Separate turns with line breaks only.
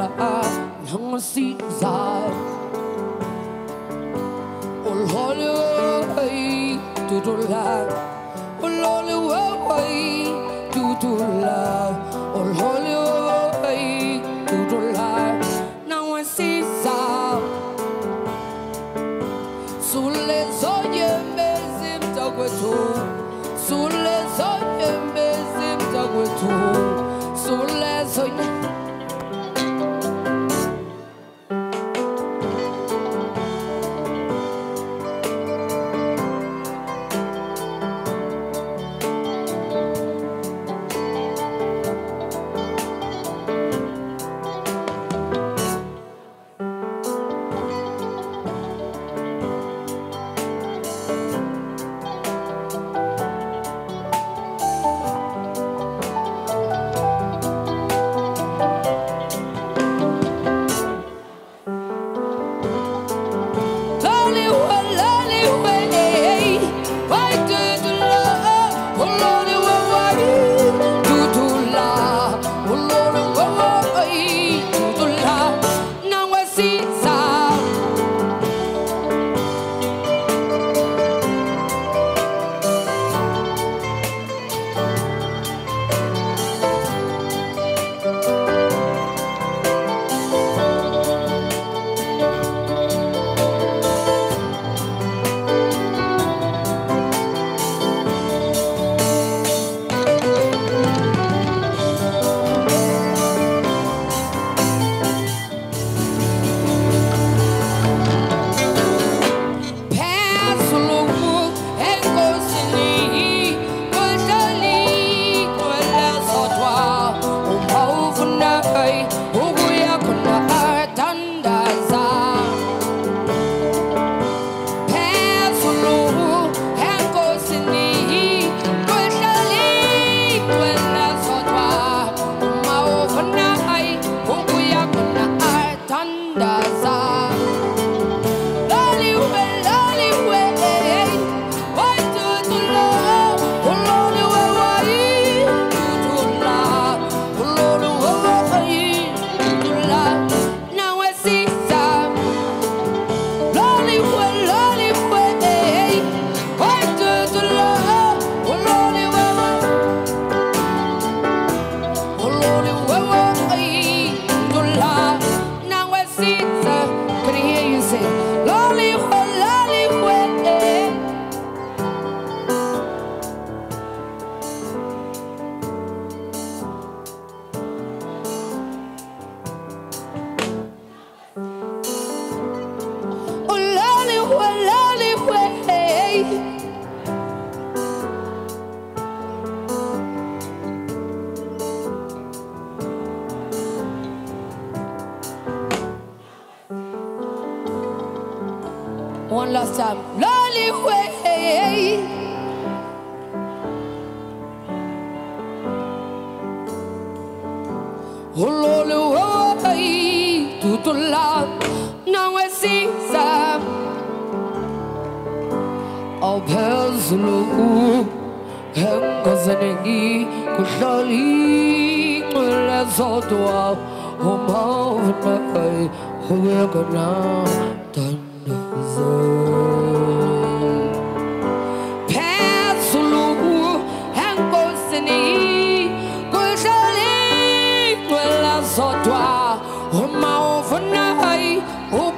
hang si zai ol holy to love ol holy to love ol holy to love now I see zai sulle soye mezim tagwetu sulle soye mezim tagwetu sulle soye one last time. Lolly way. Lolly way. To love. Now I see some. I'll pass low. Hang on the knee. Lolly. Let's all do up. Home out of my. We're gonna done. Pass through and go sini, go shali, go la sotwa, oh my overnight.